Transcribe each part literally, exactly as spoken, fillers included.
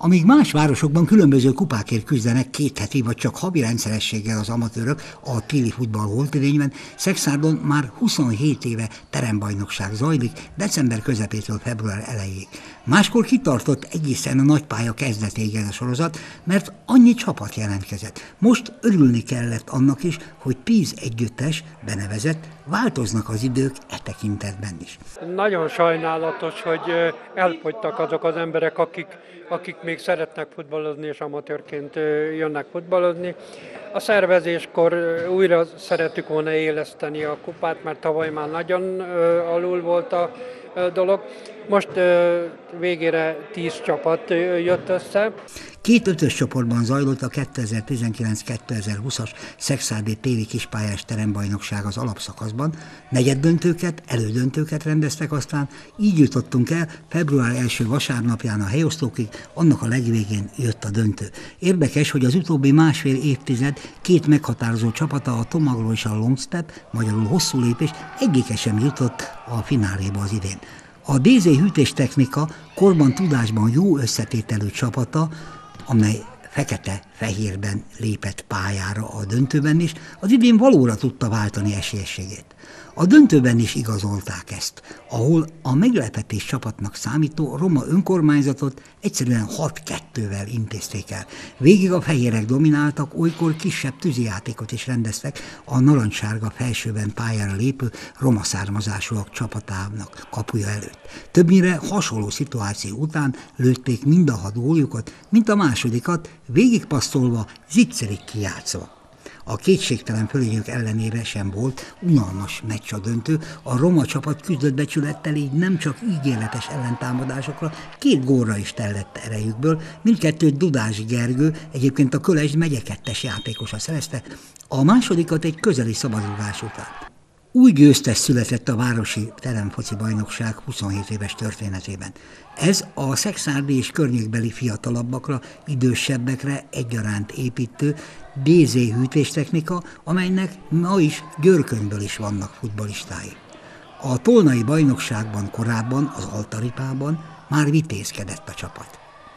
Amíg más városokban különböző kupákért küzdenek két heti vagy csak havi rendszerességgel az amatőrök a téli futball holtidényben, Szexárdon már huszonhét éve terembajnokság zajlik, december közepétől február elejéig. Máskor kitartott egészen a nagypálya kezdetéig ez a sorozat, mert annyi csapat jelentkezett. Most örülni kellett annak is, hogy tíz együttes, benevezett, változnak az idők e tekintetben is. Nagyon sajnálatos, hogy elfogytak azok az emberek, akik, akik még szeretnek futballozni és amatőrként jönnek futballozni. A szervezéskor újra szerettük volna éleszteni a kupát, mert tavaly már nagyon alul volt a dolog. Most végére tíz csapat jött össze. Két ötös csoportban zajlott a kétezer-tizenkilenc kétezer-húszas szexárdi téli kispályás terembajnokság az alapszakaszban, negyeddöntőket, elődöntőket rendeztek, aztán így jutottunk el február első vasárnapján a helyosztókig, annak a legvégén jött a döntő. Érdekes, hogy az utóbbi másfél évtized két meghatározó csapata, a Tomagro és a Longstep, magyarul hosszú lépés, egyike sem jutott a fináléba az idén. A dé zé hűtéstechnika korban tudásban jó összetételű csapata, amely fekete-fehérben lépett pályára a döntőben is, az idén valóra tudta váltani esélyességét. A döntőben is igazolták ezt, ahol a meglepetés csapatnak számító roma önkormányzatot egyszerűen hat kettővel intézték el. Végig a fehérek domináltak, olykor kisebb tűzijátékot is rendeztek a narancssárga felsőben pályára lépő roma származásúak csapatának kapuja előtt. Többnyire hasonló szituáció után lőtték mind a hat góljukat, mint a másodikat, végigpasszolva, zicserig kijátszva. A kétségtelen fölényük ellenére sem volt unalmas meccs a döntő, a roma csapat küzdött becsülettel, így nem csak ígéretes ellentámadásokra, két gólra is tellett erejükből, mindkettőt Dudás Gergő, egyébként a Kölesd megye kettes játékosa szerezte, a másodikat egy közeli szabadrugás után. Új győztes született a városi teremfoci bajnokság huszonhét éves történetében. Ez a szexárdi és környékbeli fiatalabbakra, idősebbekre egyaránt építő dé zé hűtéstechnika, amelynek ma is Győrkönyvből is vannak futballistái. A tolnai bajnokságban korábban, az Altaripában már vitézkedett a csapat.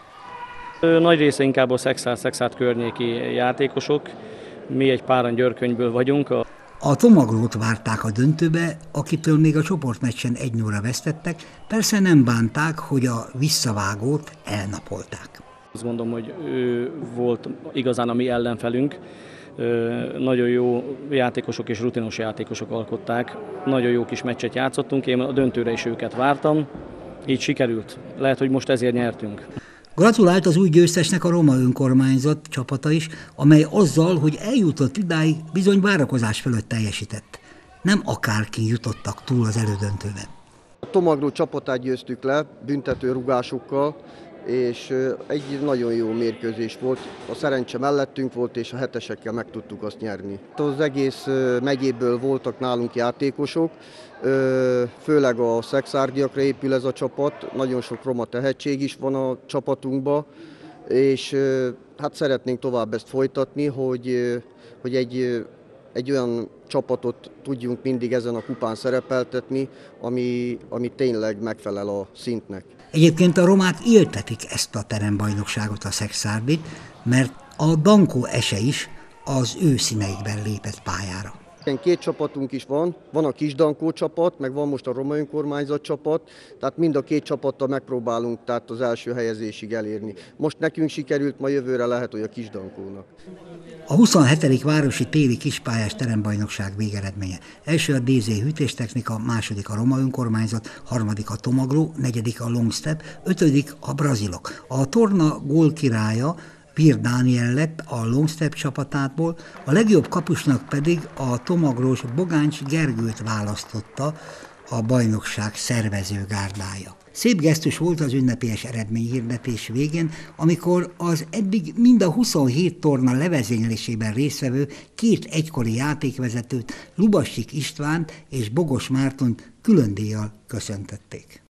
Nagy része inkább a Szexárd-Szexárd környéki játékosok, mi egy páran Győrkönyvből vagyunk. A Tomagrót várták a döntőbe, akitől még a csoportmeccsen egy nulla vesztettek, persze nem bánták, hogy a visszavágót elnapolták. Azt gondolom, hogy ő volt igazán a mi ellenfelünk. Nagyon jó játékosok és rutinos játékosok alkották. Nagyon jó kis meccset játszottunk, én a döntőre is őket vártam, így sikerült. Lehet, hogy most ezért nyertünk. Gratulált az új győztesnek a roma önkormányzat csapata is, amely azzal, hogy eljutott idáig, bizony várakozás fölött teljesített. Nem akárki jutottak túl az elődöntőben. A Tomagro csapatát győztük le büntető rugásukkal, és egy nagyon jó mérkőzés volt. A szerencse mellettünk volt, és a hetesekkel meg tudtuk azt nyerni. Az egész megyéből voltak nálunk játékosok, főleg a szexárdiakra épül ez a csapat, nagyon sok roma tehetség is van a csapatunkban, és hát szeretnénk tovább ezt folytatni, hogy, hogy egy, egy olyan csapatot tudjunk mindig ezen a kupán szerepeltetni, ami, ami tényleg megfelel a szintnek. Egyébként a romák éltetik ezt a terembajnokságot, a Szexárdit, mert a Dankó Ese is az ő színeikben lépett pályára. Két csapatunk is van, van a Kisdankó csapat, meg van most a roma önkormányzat csapat, tehát mind a két csapattal megpróbálunk tehát az első helyezésig elérni. Most nekünk sikerült, ma jövőre lehet, hogy a Kisdankónak. A huszonhetedik városi téli kispályás terembajnokság végeredménye. Első a dé zé hűtéstechnika, második a roma önkormányzat, harmadik a Tomagro, negyedik a Longstep, ötödik a brazilok. A torna gólkirálya Pír Dániel lett a Longstep csapatából, a legjobb kapusnak pedig a tomagrós Bogáncs Gergőt választotta a bajnokság szervező gárdája. Szép gesztus volt az ünnepélyes eredményhirdetés végén, amikor az eddig mind a huszonhét torna levezénylésében résztvevő két egykori játékvezetőt, Lubassik Istvánt és Bogos Mártont külön díjjal köszöntötték.